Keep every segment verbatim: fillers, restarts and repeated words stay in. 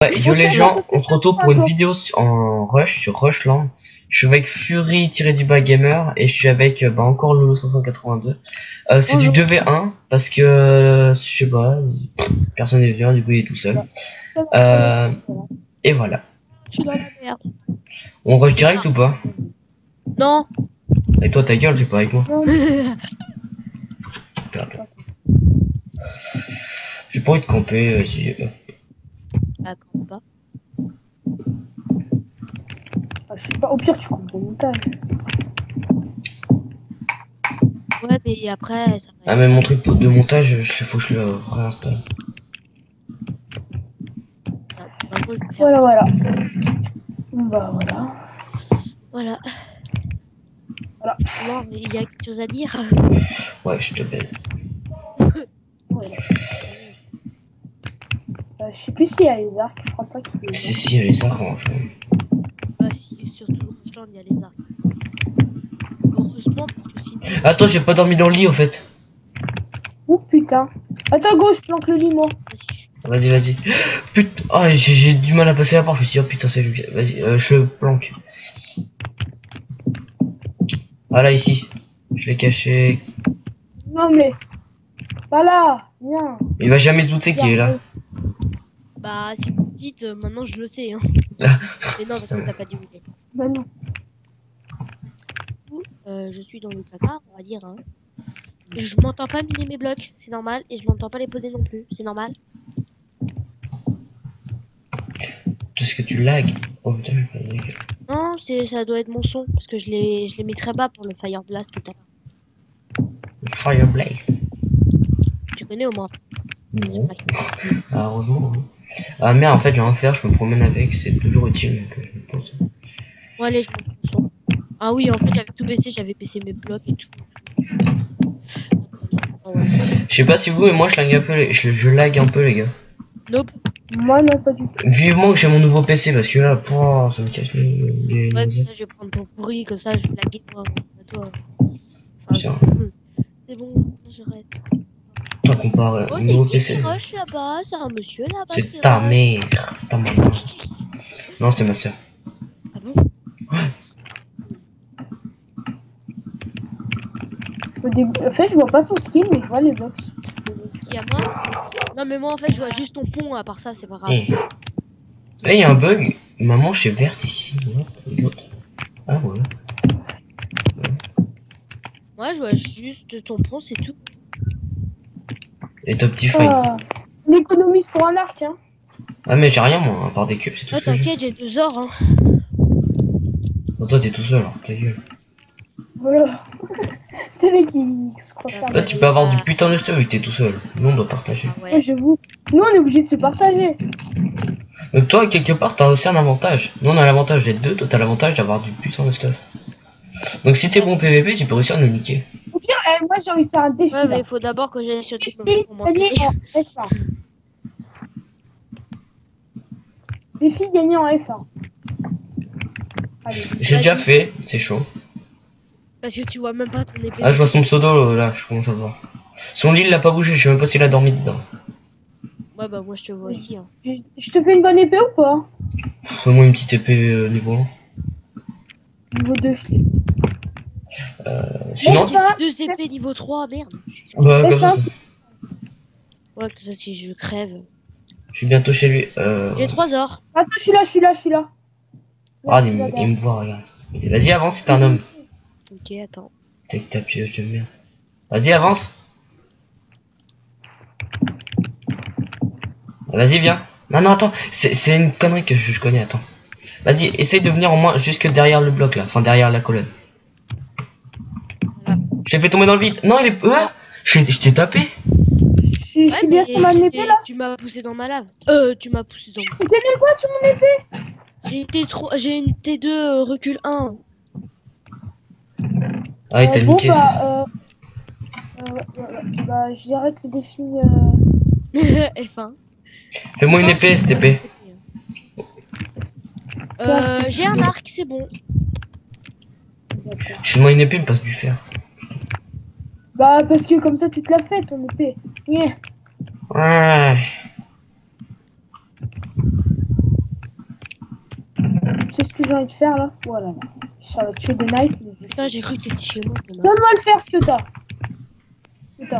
Ouais, yo les gens, on se retrouve pour une vidéo en rush sur Rushland. Je suis avec Fury tiré du bas gamer et je suis avec euh, bah, encore Lolo cinq cent quatre-vingt-deux. Euh, c'est du deux v un parce que euh, je sais pas, personne n'est venu, du coup il est tout seul. Euh, et voilà. Je suis dans la merde. On rush direct ou pas? Non. Et toi ta gueule, t'es pas avec moi. J'ai pas envie de camper. Euh, si... Bah quand pas. Ah, je sais pas, au pire tu comptes au montage. Ouais mais après ça va. Ah mais mon truc de montage, je il faut que je le réinstalle. Voilà voilà. Bah voilà. Voilà. Voilà. Non mais il y a quelque chose à dire. Ouais, je te baise. Voilà. Euh, je sais plus s'il y a les arcs, je crois pas qu'il y ait. Si si, les arcs en jeu. Bah si, surtout Rushland il y a les arcs. Heureusement parce que sinon. Attends, j'ai pas dormi dans le lit au fait. Oh putain. Attends, gauche, planque le lit moi. Vas-y, vas-y. Putain, oh, j'ai du mal à passer la porte. Je me suis dit, oh putain, c'est lui. Vas-y, euh, je le planque. Voilà, ici. Je l'ai caché. Non mais. Voilà, viens. Il va jamais se douter qu'il est là. Bah si vous me dites, euh, maintenant je le sais. Hein. Mais non parce que t'as pas dit où il est. Bah non. Du coup, euh, je suis dans le placard, on va dire. Hein. Je m'entends pas miner mes blocs, c'est normal. Et je m'entends pas les poser non plus, c'est normal. Est-ce que tu lag? Oh putain, Non, c'est ça doit être mon son parce que je les je les mets très bas pour le Fire Blast tout à l'heure. Fire Blast. Tu connais au moins? Non. Ah, heureusement. Hein. Ah merde, en fait, j'ai rien à faire, je me promène avec, c'est toujours utile. Donc, je me pose. Bon allez, je monte mon son. Ah oui, en fait j'avais tout baissé, j'avais baissé mes blocs et tout. Oh, ouais. Je sais pas si vous, mais moi je lag un peu, les... je, je lag un peu les gars. Nope. Moi non, pas du tout. Vivement que j'ai mon nouveau P C parce que là, oh, ça me casse les. les... Ouais, les... ça, je vais prendre ton pourri, comme ça je vais laguer moi. À toi. Tiens. Enfin, c'est bon, j'arrête. T'en compares Oh, au nouveau c'est P qui C. qui rush là-bas? C'est un monsieur là-bas. C'est ta mère, c'est ta maman. Non, c'est ma soeur. Ah bon? Ouais. Au début, en fait, je vois pas son skin, mais je vois les box. Qui à moi? Non, mais moi en fait je vois juste ton pont, à part ça, c'est pas grave. Hey. Là, il y a un bug. Ma manche est verte ici. Ah ouais. Moi je vois juste ton pont, c'est tout. Et ton petit feuille. Ah, on économise pour un arc, hein. Ah, mais j'ai rien moi, à part des cubes, c'est tout Oh, ce que j'ai. t'inquiète, j'ai deux ors, hein. Oh, toi, t'es tout seul, alors, ta gueule. Voilà. C'est lui qui se croit faire. Toi, tu peux avoir du putain de stuff vu que t'es tout seul. Nous, on doit partager. Ah Ouais, ouais. j'avoue. Nous, on est obligé de se partager. Donc, toi, quelque part, t'as aussi un avantage. Nous, on a l'avantage d'être deux, toi, t'as l'avantage d'avoir du putain de stuff. Donc, si t'es bon P V P, tu peux réussir à nous niquer. Au pire, eh, moi, j'ai envie de faire un défi. Ouais, mais là. il faut d'abord que j'aille sur Défi, Techno pour gagner m'entraîner. en F un. Défi gagné en F un. Allez. J'ai déjà fait, c'est chaud. Parce que tu vois même pas ton épée. Ah, je vois son pseudo là, je commence à le voir. Son lit, il a pas bougé, je sais même pas s'il a dormi dedans. Ouais, bah moi je te vois aussi. Hein. Je, je te fais une bonne épée ou pas? Fais-moi une petite épée euh, niveau un. Niveau deux, je l'ai. Euh, sinon, Bon, ça, Deux épées niveau trois, merde. bah, comme ça, Ouais, que ça si je crève. je suis bientôt chez lui. Euh... J'ai trois ors. Attends, je suis là, je suis là, je suis là. Ah, Là, il, je suis là, me- il me voit, regarde. Vas-y, avance, c'est un homme. Ok, attends. T'es avec ta pioche de merde. Vas-y, avance. Vas-y, viens. Non, non, attends, c'est c'est une connerie que je, je connais, attends. Vas-y, essaye de venir au moins jusque derrière le bloc là, enfin derrière la colonne. Voilà. Je l'ai fait tomber dans le vide. Non, il est. Euh je je t'ai tapé. Je suis, je suis bien sur ma j'étais- épée là. Tu m'as poussé dans ma lave. Euh, tu m'as poussé dans. Tu t'es mis quoi sur mon épée? J'ai été trop. J'ai une T deux euh, recul un. Ah, il t'a Euh, bon, niqué, c'est ça. bah, euh, euh, ouais, ouais, ouais. Bah, je dirais que le défi. Euh... F un. Fais-moi une épée, cette épée. Euh, j'ai un arc, c'est bon. D'accord. Je moi une épée, il me passe du fer. Bah, parce que comme ça, tu te l'as fait ton épée. Yeah. Ouais. ce que j'ai envie de faire là. Voilà. Ça va tuer des knights. Mais je Putain, j'ai cru que t'étais chez moi. demain. Donne-moi le faire ce que t'as. Putain.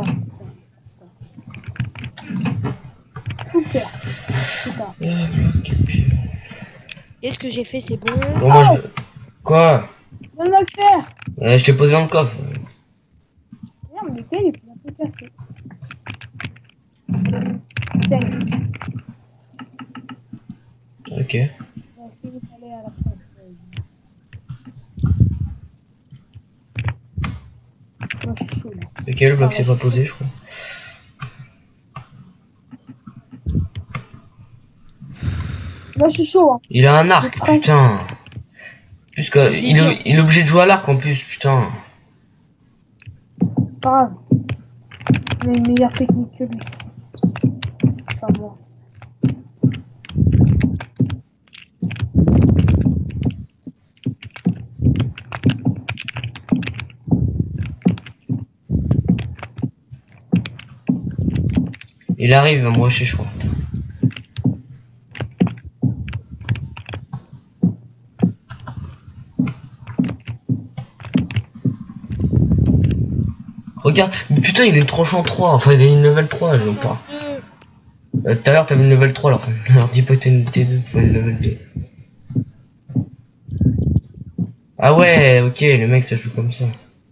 Tout faire. Putain. Qu'est-ce que j'ai fait? C'est bon. Bon, moi, Oh je... Quoi? Donne-moi le faire. euh, Je t'ai posé dans le coffre. Merde, mais lequel il est un peu cassé. Thanks. Ok. On va essayer d'aller à la place. Moi je suis chaud là. Ok, le bloc s'est pas posé, je crois. Moi je suis chaud. Hein. Il a un arc, prêt. putain. Plus que... il, est... il est obligé de jouer à l'arc en plus, putain. C'est pas grave. On a une meilleure technique que lui. Enfin moi. Il arrive, il va me rusher, je crois. Regarde, mais putain, il est tranchant trois, enfin il est une level trois, je pas. Euh, Tout à l'heure t'avais une level trois, alors, alors dis pas que t'as une T deux, faut une level deux. Ah ouais, ok, le mec ça joue comme ça.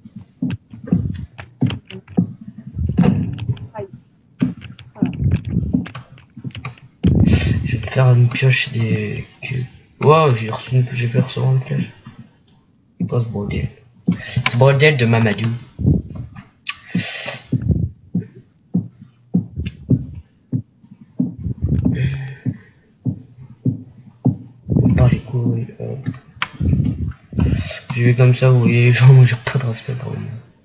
Je vais faire une pioche et des... Wow, j'ai reçu une... j'ai fait recevoir une flèche. C'est quoi ce bordel? Ce bordel de Mamadou. Par les couilles. Euh... Je vais comme ça, vous voyez les gens, moi j'ai pas de respect pour eux.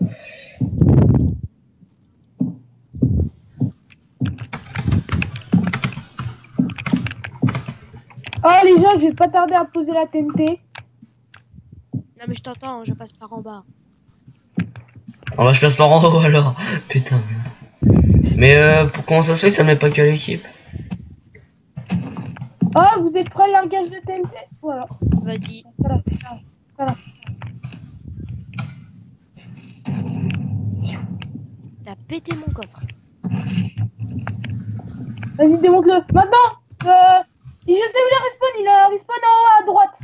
Oh les gens, je vais pas tarder à poser la T N T. Non mais je t'entends, hein, je passe par en bas. On va je passe par en haut alors. Putain. Mais euh, pour comment ça se fait que ça met pas que l'équipe? Oh, vous êtes prêts à largage de T N T? Voilà. Vas-y. Voilà. Voilà. T'as pété mon coffre. Vas-y, démonte-le. Maintenant euh, je sais où il respawn, il a respawn en haut à droite.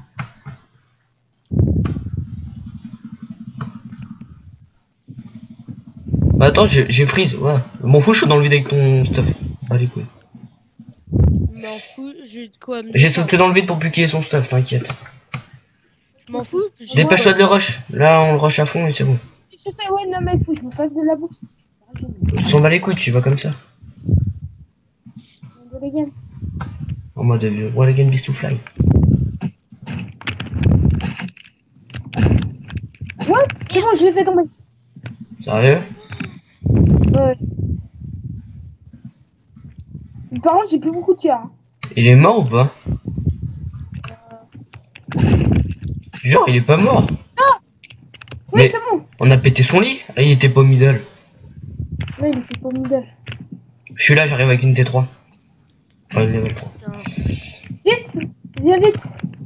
Bah attends, j'ai freeze, ouais. M'en fous, je suis dans le vide avec ton stuff. Bah les couilles. M'en fous, je quoi me J'ai dire sauté dans le vide pour piquer son stuff, t'inquiète. Je m'en fous. j'ai- Dépêche-toi de le rush. Là on le rush à fond et c'est bon. Je sais, ouais, non, mais il faut que je me fasse de la bourse. Tu s'en bats les couilles, tu vas comme ça. En mode euh, Wall again beast to fly. What? C'est bon, je l'ai fait tomber. Sérieux? Ouais. Par contre, j'ai plus beaucoup de cœur. Hein. Il est mort ou pas? Genre il est pas mort. Ah oui, Mais c'est bon. on a pété son lit. Là il était pas middle. Ouais, il était pas middle. Je suis là, j'arrive avec une T trois. Ouais, une level trois. Putain. Vite! Viens vite!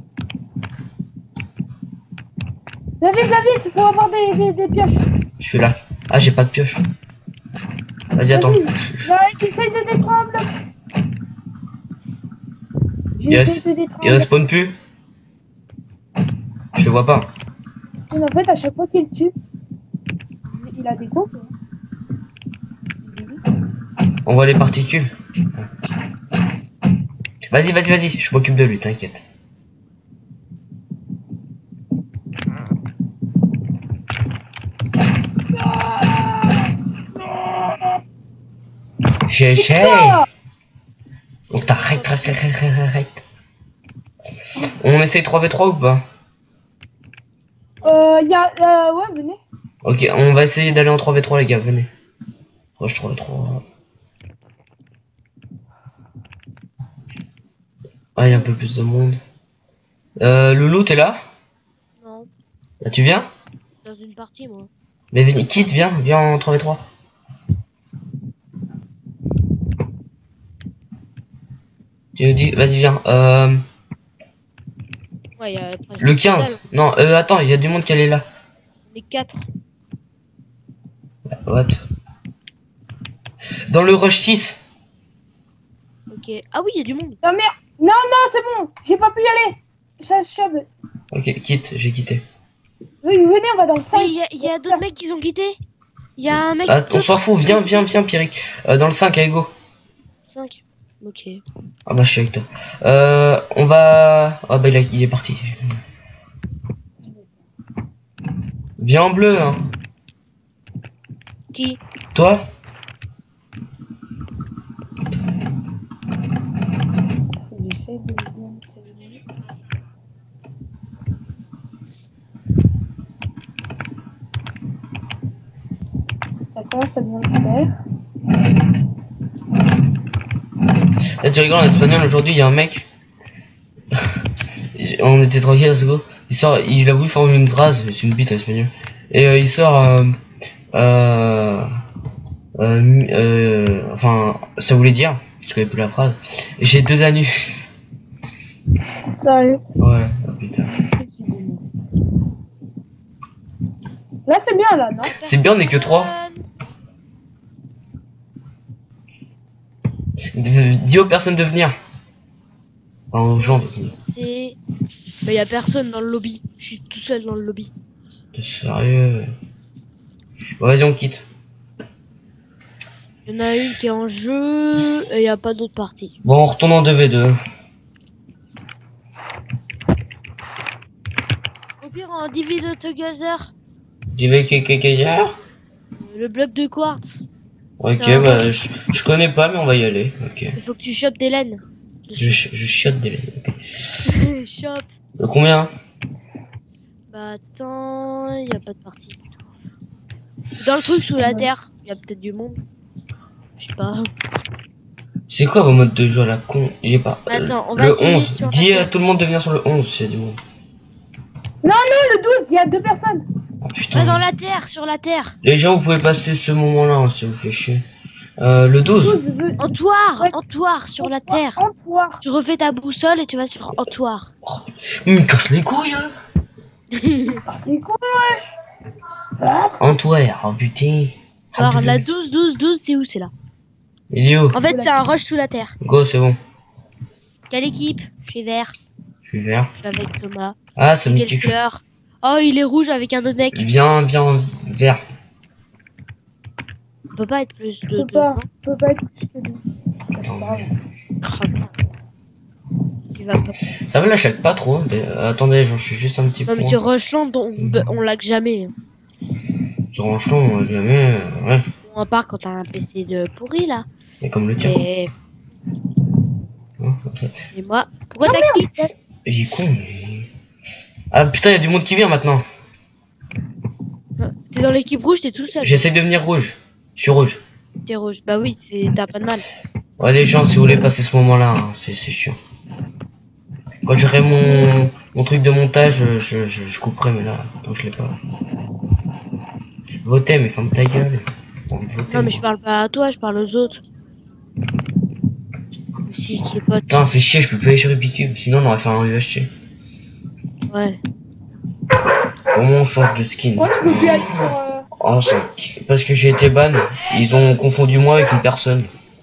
Viens vite, viens vite pour avoir des, des, des pioches. Je suis là. Ah j'ai pas de pioche. Vas-y attends. Bah, essaye de détruire un bloc. Yes. De détruire Il un respawn plus. Je le vois pas. bloc. En fait, à chaque fois qu'il tue, il a des coups. On voit les particules. Vas-y, vas-y, vas-y, je m'occupe de lui, t'inquiète. J'ai, j'ai. On t'arrête, arrête, arrête, arrête, arrête. On essaye trois v trois ou pas? Euh, y a, euh, ouais, venez. Ok, on va essayer d'aller en trois v trois les gars, venez. Rush trois v trois. Ah, il y a un peu plus de monde. Euh, Loulou, t'es là? Non. Là, tu viens? Dans une partie moi. Mais viens, quitte, viens, viens en trois v trois. Tu nous dis, vas-y, viens. Euh... Ouais, y a presque Le que dalle. quinze. Non, euh, attends, il y a du monde qui allait là. Les quatre. What? Dans le rush six. Ok. Ah oui, il y a du monde. Non, merde. Non, non, c'est bon. J'ai pas pu y aller. Ça chope. Ok, quitte, j'ai quitté. Oui, venez, on va dans le cinq. Il y a, y a d'autres mecs qui ont quitté. Il y a un mec. Ah, on d'autres- s'en fout, viens, viens, viens, Pierrick. Euh, dans le cinq, allez, go. cinq. Ok. Ah bah, je suis avec toi. Euh, on va... Ah bah, il, a- il est parti. Viens en bleu, hein. Qui? Toi? J'essaie de bien me terminer. Ça commence à bien le faire. Là, tu rigoles, en espagnol, aujourd'hui, il y a un mec. On était tranquille, let's go. Il sort, il a voulu faire une phrase, c'est une bite en espagnol. Et euh, il sort... Euh, euh, euh, euh, enfin, ça voulait dire, je connais plus la phrase. J'ai deux anus. Sérieux. Ouais, oh putain. Là, c'est bien, là, non? C'est bien, on est que trois. Dis aux personnes de venir. Enfin, aux gens de venir. C'est. Bah, y a personne dans le lobby. Je suis tout seul dans le lobby. T'es sérieux? Bon, vas-y, on quitte. Il y en a une qui est en jeu et y a pas d'autre partie. Bon, on retourne en deux v deux. Au pire, en divide together. Du v quelqu'un? Le bloc de quartz. Ok, C'est un bah, rush. je, je connais pas, mais on va y aller. Ok. Il faut que tu chopes des laines. Je, ch- je chiotte des laines. Chope. Euh, Combien? Bah attends, y a pas de partie. Dans le truc sous la terre, y a peut-être du monde. Je sais pas. C'est quoi vos modes de jeu à la con? Il est pas. Attends, on va le essayer onze. sur la Dis à terre. tout le monde de venir sur le onze, s'il y a du monde. Non, non, le douze, il y a deux personnes. Oh Va putain. dans la terre, sur la terre. Les gens, vous pouvez passer ce moment-là, hein, si ça vous fait chier. Euh, le douze. douze veut. Entoire, Ouais. entoire sur la terre. Entoire. Tu refais ta boussole et tu vas sur entoire. Il me casse les couilles, hein. Ah, c'est quoi, wesh? Ah, Antoine, oh putain. Oh, Alors putain. la douze, douze, douze, c'est où? C'est là. Il est où? En fait, c'est un rush sous la terre. Go, c'est bon. Quelle équipe? Je suis vert. Je suis vert. Je suis avec Thomas. Ah, ça me dit Quelle quelque chose. couleur? Oh, il est rouge avec un autre mec. Viens, viens, vert. On peut pas être plus je de peux deux. pas. Je peux pas être plus que deux. Attends, Bravo. Il va pas. Ça me lâche pas trop. Euh, attendez, j'en suis juste un petit peu. Non, mais sur Rushland, on, on lag jamais. Sur Ranchelon, on va jamais. euh, ouais. Bon, à part quand t'as un P C de pourri là. Et comme le tien. Et, Hein, comme ça. et moi, pourquoi t'as quitté? Il est con. Mais... Ah putain, il y a du monde qui vient maintenant. T'es dans l'équipe rouge, t'es tout seul. J'essaie de devenir rouge. Je suis rouge. T'es rouge. Bah oui, c'est- t'as pas de mal. Ouais, les gens, si vous voulez passer ce moment-là, hein, c'est c'est chiant. Quand j'aurai mon, mon truc de montage, je, je, je couperai, mais là, donc je l'ai pas. Votez, mais ferme ta gueule. J'ai envie de voter, Non, mais moi. je parle pas à toi, je parle aux autres. Si, les potes. Putain, fait chier, je peux plus aller sur Epicube, sinon on aurait fait un U H C. Ouais. Comment on change de skin? Moi, tu peux plus aller sur. Euh... Oh, ça... Parce que j'ai été ban, ils ont confondu moi avec une personne.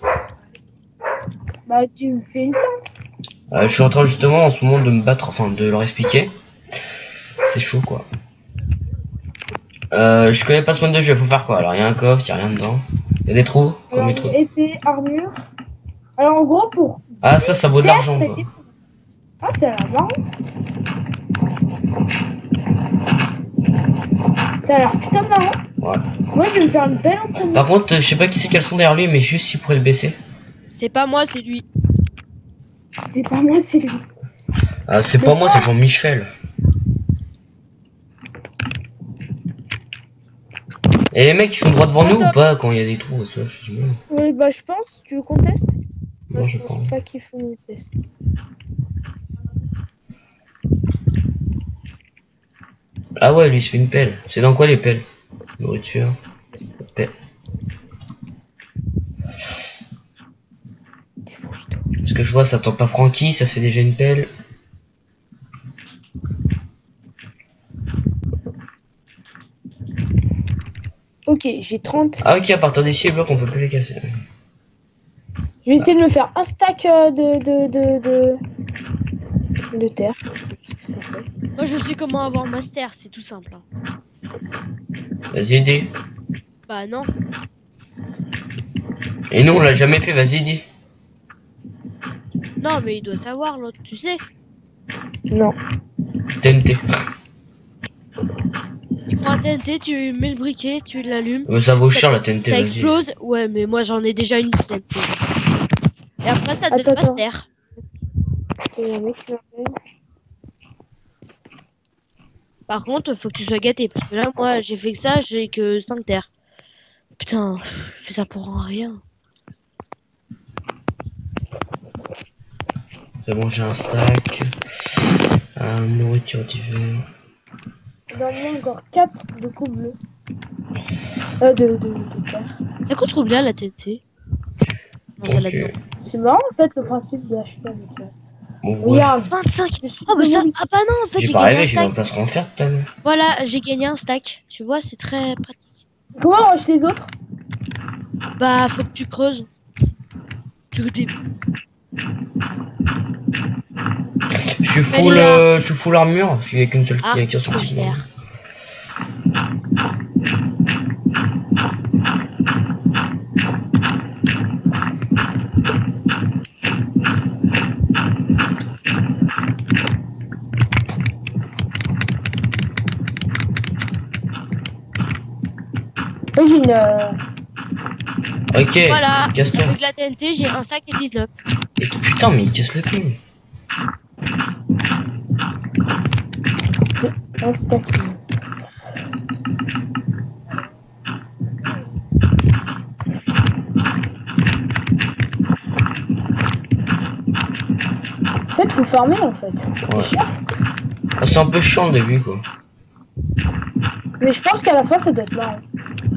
Bah, tu me fais une plainte. Euh, je suis en train justement en ce moment de me battre, enfin de leur expliquer. C'est chaud quoi. Euh, je connais pas ce mode de jeu, faut faire quoi? Alors il y a un coffre, il y a rien dedans. Il y a des trous, comme Alors, les trous. épée, armure. Alors, en gros, pour. Ah ça, ça vaut de l'argent Certes, quoi. c'est- Ah, c'est la marron. Ça a l'air putain de marrant. Ouais. Moi, je vais me faire une belle entraînement. Par contre, euh, je sais pas qui c'est qu'elles sont derrière lui, mais juste s'il pourrait le baisser. C'est pas moi, c'est lui. C'est pas moi, c'est lui. Ah, c'est pas moi, c'est Jean-Michel. Et les mecs, ils sont droit devant nous ou pas quand il y a des trous? Ça, je sais pas. Oui, bah, je pense. Tu veux qu'on teste? Moi, je pense. pas qu'il faut nous tester. Ah ouais, lui, il se fait une pelle. C'est dans quoi les pelles? Nourriture. Pelle. Ce que je vois, ça tend pas Francky, ça c'est déjà une pelle. Ok, j'ai trente. Ah ok, à partir d'ici, les blocs, on peut plus les casser. Je vais essayer de me faire un stack euh, de, de, de, de, de terre. Qu'est-ce que ça fait? Moi, je sais comment avoir master, c'est tout simple. hein. Vas-y, dis. Bah non. Et nous, on l'a jamais fait, vas-y, dis. Non, mais il doit savoir, l'autre, tu sais. Non. T N T. Tu prends un T N T, tu mets le briquet, tu l'allumes. Mais ça vaut cher la T N T, Ça vas-y. explose. Ouais, mais moi, j'en ai déjà une T N T. Et après, ça Attends, donne attends. master. Il y a un mec qui m'appelle. Par contre, faut que tu sois gâté. Parce que là, moi, j'ai fait que ça, j'ai que cinq terres. Putain, je fais ça pour un rien. C'est bon, j'ai un stack. Euh, nourriture d'hiver. Il en manque encore quatre de coups bleus. Euh, de, de, de terre. Ça coûte combien la T N T? Non, ça Ok. là-dedans. C'est marrant en fait le principe d'acheter avec ça. Bon, ouais. Regarde. vingt-cinq. Je suis Oh, bah ça. désolée. Ah, bah non, en fait, J'ai j'ai pas gagné rêvé, un j'ai mis en stack. place rien faire tout à l'heure. Voilà, j'ai gagné un stack. Tu vois, c'est très pratique. Comment on rush les autres? Bah, faut que tu creuses. Tu dé- Je suis full, Allez, là. euh, je suis full armure, parce qu'il y a qu'une seule Ah, qui a qui a son faut petit faire. monde. Moi j'ai une. euh, Ok, Voilà, casse-toi. avec la T N T, j'ai un sac et dix-neuf. Et putain, mais il casse le cul. un stack. En fait, faut farmer en fait. Ouais. Ah, c'est un peu chiant au début, quoi. Mais je pense qu'à la fin ça doit être marrant.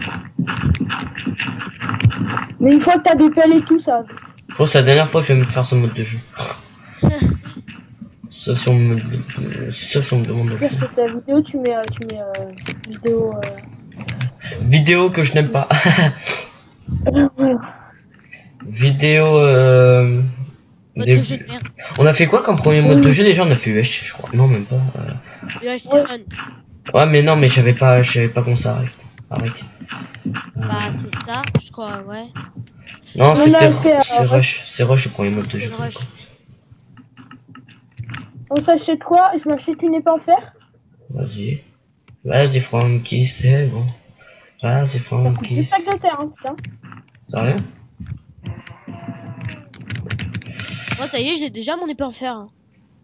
Mais une fois que t'as des pelles et tout, ça va vite. Je pense que la dernière fois que je vais me faire ce mode de jeu. Sauf si on me, sauf si on me demande de le Pire faire. sur ta vidéo, tu mets, euh, tu mets euh, vidéo. Euh... Vidéo que je n'aime pas. voilà. Vidéo euh... Mode des- de jeu de merde. On a fait quoi comme premier mode de jeu déjà? On a fait U H, je crois. Non, même pas. euh. U H sept. Ouais, mais non, mais je savais pas, je savais pas comment ça arrête. arrête. Bah, c'est ça, je crois, ouais. Non, On c'était a fait, euh, c'est Rush, c'est Rush le premier mode de jeu. C'est Rush. On s'achète quoi? Je m'achète une épée en fer? Vas-y. Vas-y, Frankie, c'est bon. Vas-y, Ça coûte Frankie. dix sacs de terre, hein, putain. Sérieux? Moi, ça y est, j'ai déjà mon épée en fer. hein.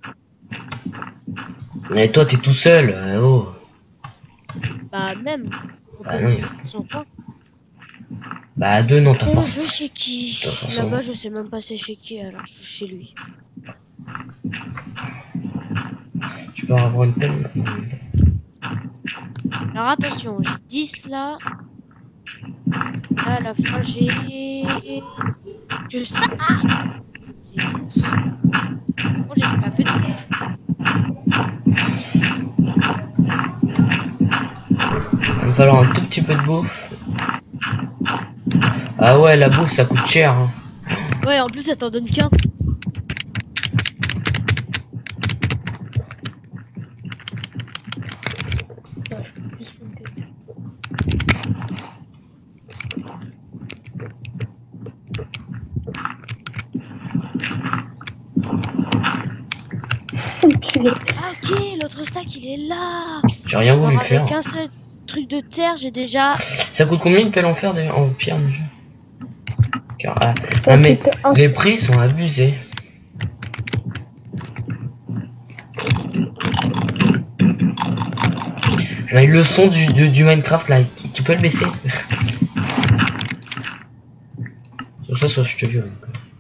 Mais toi, t'es tout seul. euh, oh. Bah, même. Bah non, y a- Ils sont pas. Bah à deux, non, t'as Oh, force. je vais chez qui? De toute façon. Là-bas, je sais même pas c'est chez qui, alors je suis chez lui. Tu peux avoir une pelle? Non. Alors attention, j'ai dix là. Là, à la fin, j'ai. Que ça! Bon, j'ai fait un peu de terre. Il va me falloir un tout petit peu de bouffe. Ah ouais, la bouffe ça coûte cher. Hein. Ouais, en plus, ça t'en donne qu'un. Enculé. Ah, ok, l'autre stack, il est là! J'ai rien voulu Alors, faire. avec un seul truc de terre, j'ai déjà. Ça coûte combien une pelle en fer déjà? En pierre déjà? Car, ah, Ça ah, mais coûte un- les prix sont abusés. Mais le son du, du, du Minecraft là, tu, tu peux le baisser? Sur ça, soit je te viole.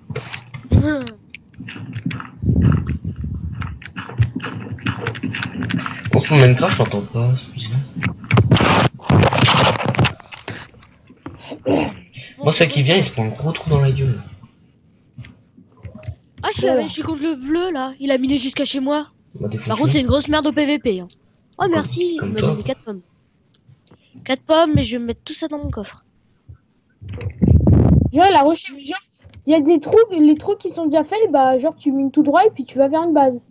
En ce moment Minecraft, je t'entends pas, c'est bizarre. Moi, celui qui vient, il se prend un gros trou dans la gueule. Ah, je suis, avec- je suis contre le bleu là, il a miné jusqu'à chez moi. Bah, défonce-le. Par contre, c'est une grosse merde au P V P. Hein. Oh, merci, comme il m'a toi. donné quatre pommes. quatre pommes, mais je vais mettre tout ça dans mon coffre. Genre, la recherche, genre, il y a des trous, les trous qui sont déjà faits, bah, genre, tu mines tout droit et puis tu vas vers une base.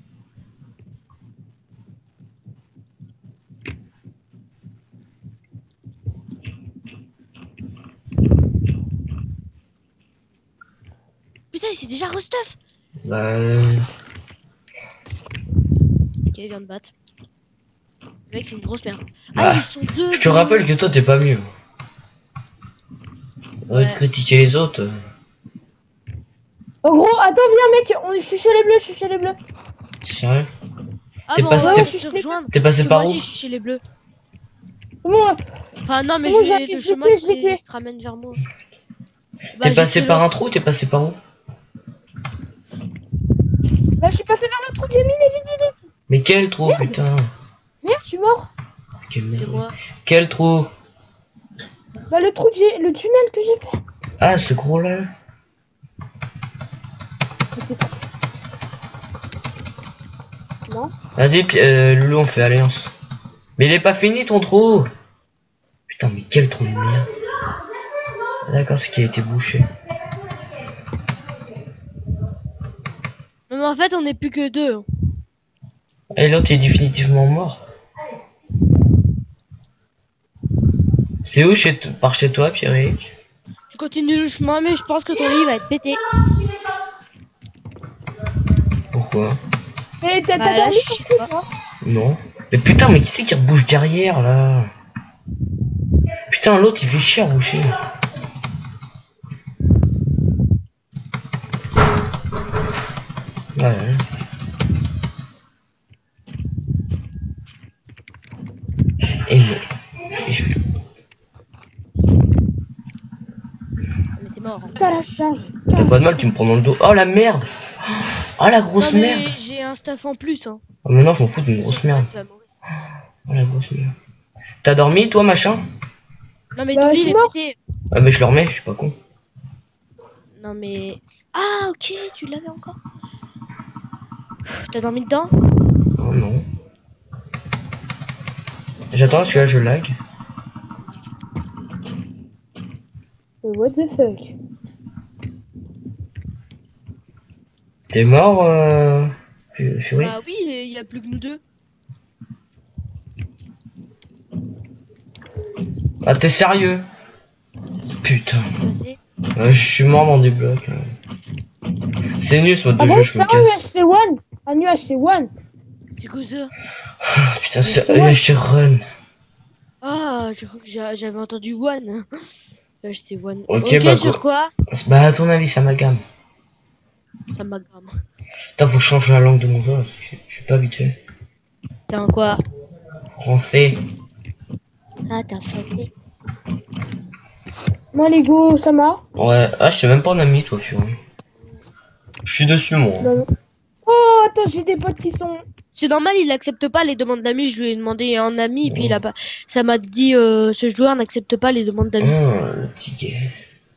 Putain, il s'est déjà restuff. Bah. euh, Ok, il vient de battre. Le mec, c'est une grosse merde. Bah, Ah, ils sont deux. Je te deux. rappelle que toi t'es pas mieux. Ouais. Ouais. Critiquer les autres. euh, Oh gros, attends, viens mec, on... je suis chez les bleus, je suis chez les bleus. T'es sérieux? Ah T'es bon, pas- on t'es- va se rejoindre. T'es passé Parce que par moi où? aussi, je suis chez les bleus. C'est bon, hein. Enfin, non, mais C'est bon, je vais, j'arrive, le je l'ai chemin tué, je l'ai qui tué. se ramène vers moi. Bah, T'es j'ai passé tué par un l'autre. trou? T'es passé par où? Là, je suis passé vers le trou que j'ai miné, vite, vite, vite. Mais quel trou, putain? Merde, je suis mort. Quel, C'est merde. moi. Quel trou? Bah, le trou que j'ai, le tunnel que j'ai fait. Ah, ce gros là. Mais c'est pas- Non. Vas-y, Pi- euh, Loulou, on fait alliance. Mais il est pas fini ton trou. Putain, mais quel trou de merde. D'accord, c'est qui a été bouché. Non, mais en fait, on est plus que deux. Et l'autre est définitivement mort. C'est où chez t- par chez toi, Pierrick? Je continue le chemin, mais je pense que ton lit va être pété. Pourquoi? Et t'as Bah, t'as là, dormi je sur sais le pas. trou, toi? Non. Mais putain, mais qui c'est qui rebouche derrière là? Putain, l'autre il fait chier à boucher. Ouais. Et mais. et je- Mais t'es mort. Hein. T'as la charge. T'as pas de mal, tu me prends dans le dos. Oh la merde! Oh la grosse Non, mais merde! j'ai un stuff en plus. Hein. Oh, maintenant je m'en fous d'une grosse merde. Tu vas mourir. Oh la grosse merde. T'as dormi toi, machin? Non, mais Bah, ton je lit suis il est mort. pété. Ah, mais je le remets, je suis pas con. Non, mais. Ah, ok, tu l'avais encore. Pff, T'as dormi dedans? Oh non. J'attends, celui-là je lag. What the fuck? T'es mort, euh... Fu- Fury? Bah oui, il y a plus que nous deux. Ah, t'es sérieux? Putain. Passé. Ouais, je suis mort dans des blocs. là. C'est nul ce mode de Ah jeu, bon, je me c'est un U H casse. C one. Un U H C one. C'est quoi ça? Ah, putain, c'est c'est moi. euh, chez Run. Ah, je crois que j'a- j'avais entendu One. Là, c'est One. Ok, Ok, bah, sur quoi? Bah, à ton avis, ça m'agame. Ça m'agamme. Putain, faut que je change la langue de mon jeu, parce que je je suis pas habitué. T'es un quoi? Français. Ah, t'es un français. Moi, Lego, ça m'a. Ouais, ah, je suis même pas un ami, toi, Fury. Je suis dessus, moi. Non, non. Oh, attends, j'ai des potes qui sont. C'est normal, il accepte pas les demandes d'amis. Je lui ai demandé un ami, et puis il a pas. Ça m'a dit euh, ce joueur n'accepte pas les demandes d'amis. Oh, le petit gay.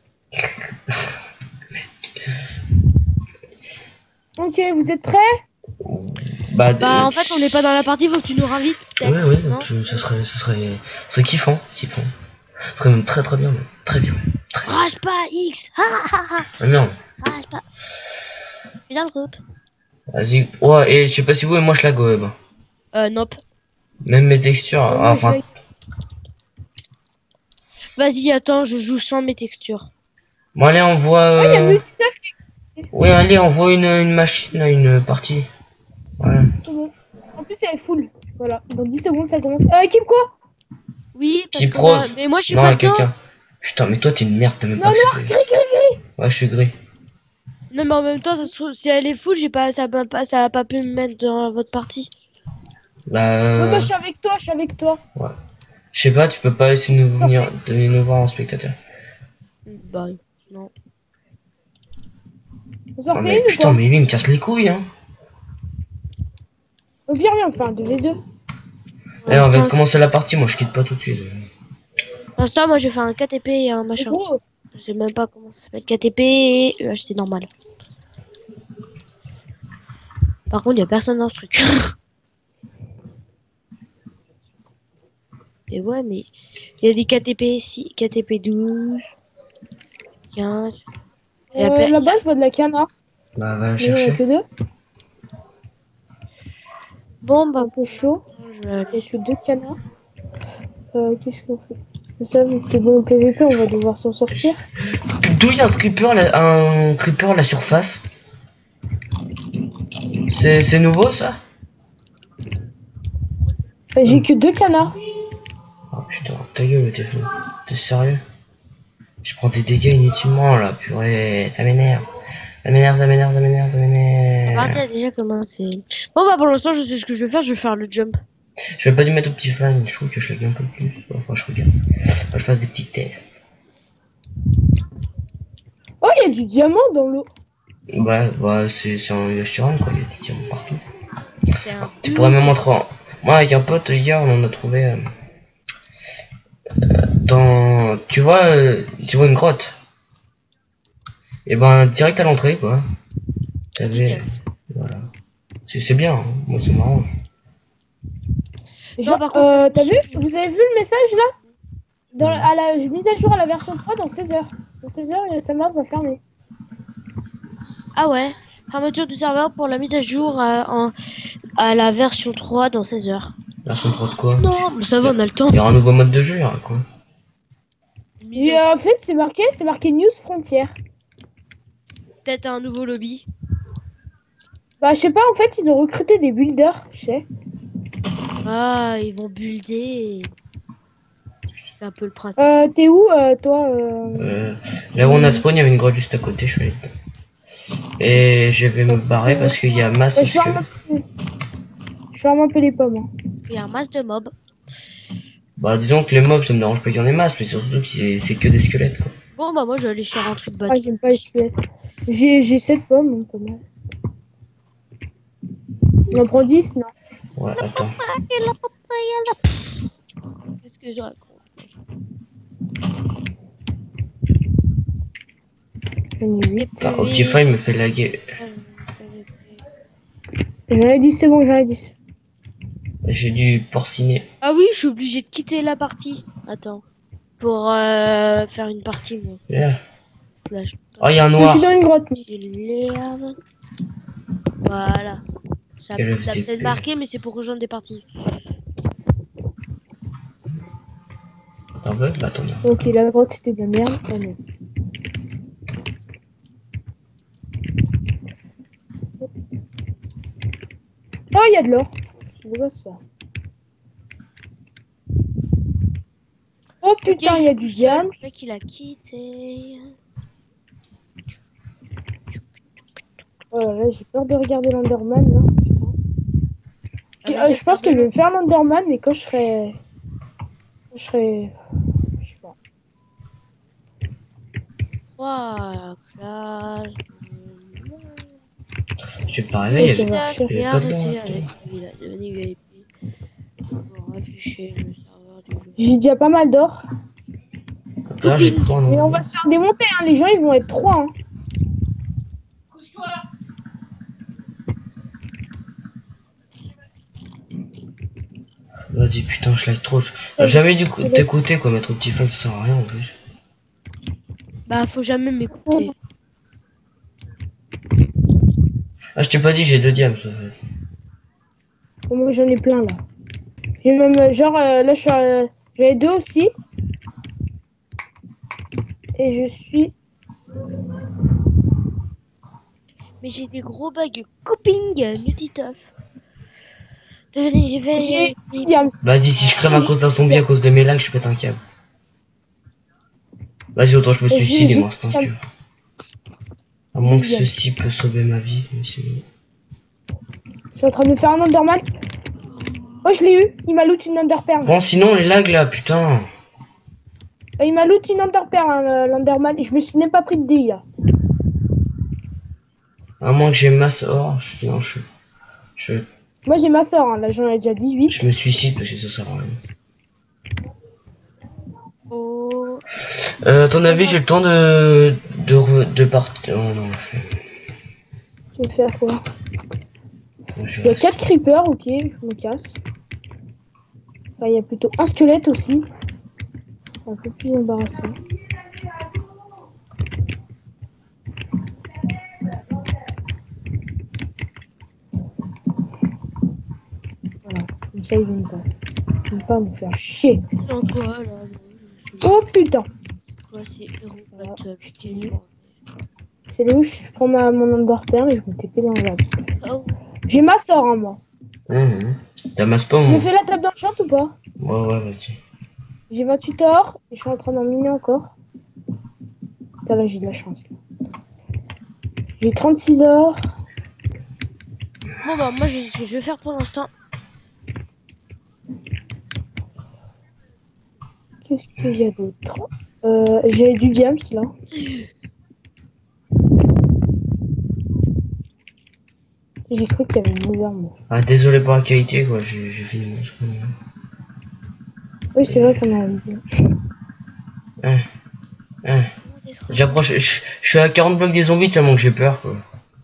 Ok, vous êtes prêts? Bah, Bah, euh, en fait, on n'est pas dans la partie, faut que tu nous ravites. Ouais, peut-être, ouais, non donc, euh, ça serait, ça serait, ça serait kiffant, kiffant. Ça serait même très très bien, même. Très bien. Très... Rage pas, X. Ah, ah, ah. Ah merde. Rage pas. Je suis dans le groupe. Vas-y. Ouais, et je sais pas si vous, mais moi je lag au web. Euh, nope. Même mes textures, Euh, ah, moi, enfin. je vais- Vas-y, attends, je joue sans mes textures. Bon, allez, on voit. Oh, il y a Euh... Multitaf qui Ouais, allez, on voit une, une machine, une partie. Voilà. est bon. En plus, elle est full. Voilà, dans dix secondes, ça commence. Euh, équipe quoi? Oui, parce Qui que prose. moi- mais moi je suis Non, pas il y a dedans. quelqu'un. Putain, mais toi t'es une merde, t'as même Non, pas noir, accepté. gris, gris, gris. Ouais, je suis gris. Non, mais en même temps, ça se trouve, si elle est full, j'ai pas, ça va pas, ça a pas pu me mettre dans votre partie. Bah, Ouais, euh... bah, je suis avec toi, je suis avec toi. je sais pas, tu peux pas essayer de nous Ça venir, de nous voir en spectateur. Bah, non. On s'en Non, refait mais une ou putain, pas? mais lui il me casse les couilles, hein. Au pire, viens, on fait un deux v deux. Eh, on va Pour commencer la partie, moi je quitte pas tout de suite. l'instant, moi, je vais faire un K T P et un En machin. gros, Je sais même pas comment ça s'appelle. K T P et E H C normal. Par contre, il y a personne dans ce truc. Et ouais, mais il y a des K T P six, K T P douze, quinze. Et Euh, après, Là-bas, je vois de la canard. Bah, va Mais il n'y en a chercher. que deux. bon, C'est bah, un peu chaud. je vais aller. Il n'y a que deux canards. Euh, Qu'est-ce qu'on fait? Ça, vu que t'es bon au P V P, on va devoir s'en sortir. D'où il y a un creeper, là, un creeper à la surface? C'est c'est nouveau ça? Euh, J'ai que deux canards. Oh putain, ta gueule, t'es fou. T'es sérieux? Je prends des dégâts inutilement là, purée, ça m'énerve. Ça m'énerve, ça m'énerve, ça m'énerve, ça La m'énerve. partie a déjà commencé. Bon, bah, pour l'instant, je sais ce que je vais faire. Je vais faire le jump. Je vais pas dû mettre au petit fan, je trouve que je lag un peu plus. Enfin, je regarde. Faut que je fasse des petits tests. Oh, il y a du diamant dans l'eau. Ouais, ouais, c'est c'est un U H T R quoi, il y a du diamant partout. C'est un Tu pourrais même montrer en... Moi, avec un pote, hier, on en a trouvé... Euh... Dans... Tu vois, euh, tu vois une grotte. Et ben, direct à l'entrée, quoi. T'avais... Voilà. C'est c'est bien, hein. Moi, ça m'arrange. Genre, par contre, euh, t'as vu? Vous avez vu le message là? Dans la, à la mise à jour à la version trois dans seize heures. Dans seize heures, ça m'a va fermer. Ah ouais, fermeture du serveur pour la mise à jour à, en, à la version trois dans seize heures. Version trois de quoi? Non, mais ça va, on a le temps. Il y aura un nouveau mode de jeu, il y aura quoi? J'ai euh, fait, c'est marqué, c'est marqué News Frontière. Peut-être un nouveau lobby. Bah, je sais pas, en fait, ils ont recruté des builders, je sais. Ah, ils vont builder. C'est un peu le principe. Euh, t'es où, euh, toi euh... Euh, là où on a spawn, il y avait une grotte juste à côté, je suis allé dedans. Et je vais me barrer parce qu'il y a masse Ouais, de je ferme un squelettes. peu... Je ferme un peu les pommes. Hein. Il y a un masse de mobs. Bah disons que les mobs ça me dérange pas qu'il y en ait masse, mais surtout que c'est c'est que des squelettes quoi. Bon, bah moi je vais aller faire un truc Ah, bateau. j'aime pas les squelettes. J'ai j'ai sept pommes, hein, pas mal. On en prend dix, non? Ouais, attends. Qu'est-ce que je raconte? J'en ai huit. Putain, Optifine me fait laguer. J'en ai dix, c'est bon, j'en ai dix. J'ai dû porciner. Ah oui, je suis obligé de quitter la partie. Attends. Pour euh, faire une partie, moi. Yeah. Là, je... Oh, il y a un Je noir. suis dans une grotte. L'herbe. Voilà. Ça, Quel ça F T P. peut être marqué, mais c'est pour rejoindre des parties. T'en veux? Bah attends. Ok, la grotte c'était de la merde. Oh, non. Oh, il y a de l'or. C'est beau ça. Oh putain, il y a du diamant. Le mec, il a quitté. Oh là là, j'ai peur de regarder l'Enderman là. Putain. Ah, Euh, vas-y, je pense que je regarde-le. vais faire l'Enderman, mais quand je serai. Quand je serai. Je sais pas. Trois classes. Je vais pas rêver, il y Ok, avait... va. il y avait Regarde, pas de tu blanc. es avec lui, là, devenu V I P. Pour afficher le serveur du jeu. J'ai déjà pas mal d'or. Là j'ai cru en Mais on va se faire démonter, hein. Les gens ils vont être trois. Hein. Vas-y putain, je lag trop. Je- J'ai jamais dû cou- t'écouter quoi, mettre Optifine ça sert à rien en plus. Bah, faut jamais m'écouter. Ah, je t'ai pas dit, j'ai deux diams en fait. Bon, moi j'en ai plein là. J'ai même euh, genre euh, là je suis euh, j'en ai deux aussi. Et je suis. Mais j'ai des gros bugs. Coping, Nutitoff. Devenez, je vais. J'ai dix diams. Vas-y, si je crève à cause d'un zombie, à cause de mes lags, je pète un câble. Vas-y, autant je me J'ai- suicide et j'ai- moi c'est un cul. À moins que ceci peut sauver ma vie, mais sinon... Je suis en train de me faire un Enderman. Oh, je l'ai eu. Il m'a loot une Enderpearl. Bon, sinon les lags là, putain. Euh, Il m'a loot une Enderpearl, hein, le- l'Enderman. Et je me suis même pas pris de dés là. À moins que j'ai masse or, je... Non, je... Je... Moi j'ai ma soeur, hein. Là j'en ai déjà dix-huit. je me suicide parce que ça sert à rien. Oh. Euh, à ton avis, j'ai le temps de... de, re- de partir... Oh non, je vais... Tu veux faire quoi? je Il y a reste. quatre creepers, ok, je me casse. Enfin, il y a plutôt un squelette aussi. C'est un peu plus embarrassant. Voilà, comme ça ils viennent pas. Ils viennent pas me faire chier. Dans quoi là? Oh putain! C'est quoi? C'est Hero Voilà. Battle. Je t'ai dit. C'est là où je prends ma, mon underperm et je me T P dans la. Oh. J'ai ma sort hein moi. Mmh. T'as ma Je spawn? me fais la table dans le chat ou pas? Ouais, ouais, vas-y. J'ai vingt-huit heures et je suis en train d'en miner encore. Putain là j'ai de la chance. J'ai trente-six heures. Bon bah moi je, ce que je vais faire pour l'instant. Qu'est-ce qu'il y a d'autre? euh, J'ai du diams là. J'ai cru qu'il y avait une arme. Ah, désolé pour la qualité, quoi, j'ai j'ai fini mon spawn. Oui c'est vrai qu'on a un vidéo. Hein. Hein. J'approche, je, je suis à quarante blocs des zombies tellement que j'ai peur, quoi.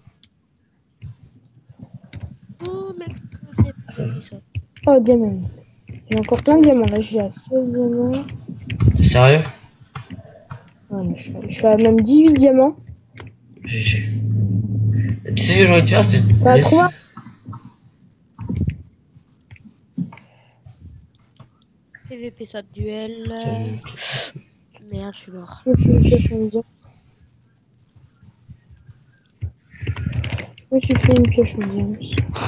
Oh mais c'est pas ça. Oh diamants. J'ai encore plein de diamants là, j'ai à seize diamants. T'es sérieux? Voilà, je, suis, je suis à même dix-huit diamants. G G. Tu sais ce que j'ai envie de faire, c'est... T'as laisse- trouvé? P V P soit duel. Tiens, Merde, je suis mort. Je me suis fait une pioche en diamants. Je me suis fait une pioche en diamants.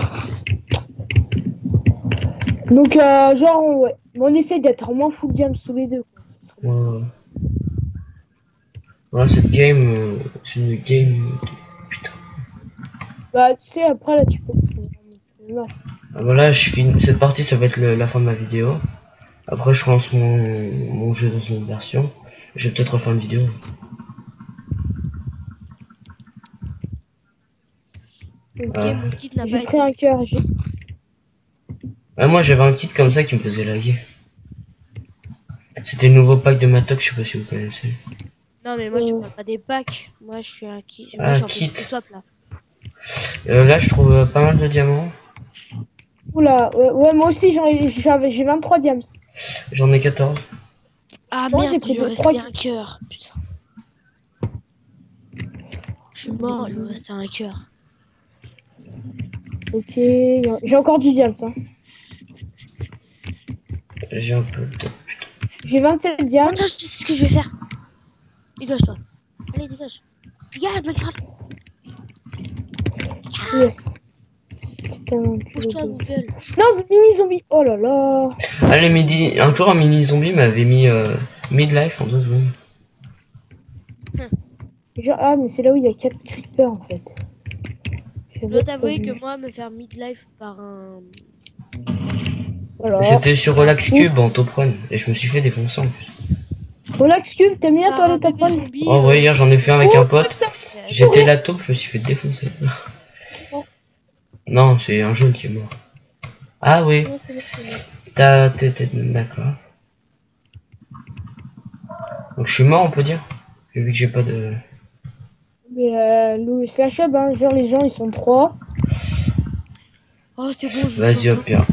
Donc euh, genre on- ouais. On essaie d'être au moins full diams tous les deux. Quoi. Ça serait bien. Ouais, ouais. Voilà, cette game, euh, c'est une game... Putain. Bah tu sais après là tu peux. Une masse. Ah, voilà, je finis... Cette partie, ça va être le- la fin de ma vidéo. Après, je lance mon, mon jeu dans une autre version. Je vais peut-être refaire une vidéo. Ok, Ah. mon kit n'a pas J'ai été. pris un cœur. J'ai... Ouais, moi, j'avais un kit comme ça qui me faisait laguer. C'était le nouveau pack de Matok, je sais pas si vous connaissez. Non mais moi je Euh. parle pas des packs. Moi je suis un kit. Ah, Moi je suis un kit. peu swap là. Euh, là, je trouve euh, pas mal de diamants. Oula, ouais, ouais moi aussi j'en ai, j'avais, j'ai vingt-trois diams. J'en ai quatorze. Ah Moi, merde, j'ai pris il lui deux, trois restait un cœur. Putain. Je suis mort, il me restait un cœur. Ok, j'ai encore du diams. Hein. J'ai un peu de... J'ai vingt-sept diams. Attends, je sais ce que je vais faire. Dégage-toi. Allez, dégage. Regarde, Minecraft. Yes. C'est un enculé Bouge-toi, de- Google. Non, mini zombie. Oh là là. Allez, midi... Un jour, un mini zombie m'avait mis euh, midlife en deux secondes. Genre, ah mais c'est là où il y a quatre creepers en fait. Je dois t'avouer que moi, me faire midlife par un. Voilà. C'était sur Relax Cube en top one et je me suis fait défoncer en plus. Relax Cube, t'aimes bien par toi un les top bébé one? zombie, Oh, ouais, euh, hier j'en ai fait un avec Oh, un pote. putain. J'étais la taupe, je me suis fait défoncer. Non, c'est un jaune qui est mort. Ah oui, Ouais, c'est bon, c'est bon. t'as... t'es- t'es- D'accord. Donc je suis mort, on peut dire. Vu que j'ai pas de... Mais euh, le slash up, hein, genre les gens ils sont trois. Oh, c'est bon, je Vas-y, hop, bien.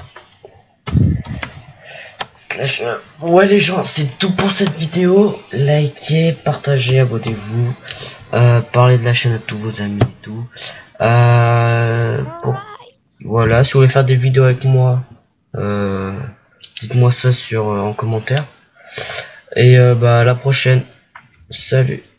Slash up. Ouais les gens, c'est tout pour cette vidéo. Likez, partagez, abonnez-vous. Euh, parlez de la chaîne à tous vos amis et tout. Euh, pour... Voilà, si vous voulez faire des vidéos avec moi, euh, dites-moi ça sur euh, en commentaire. Et euh, bah à la prochaine. Salut.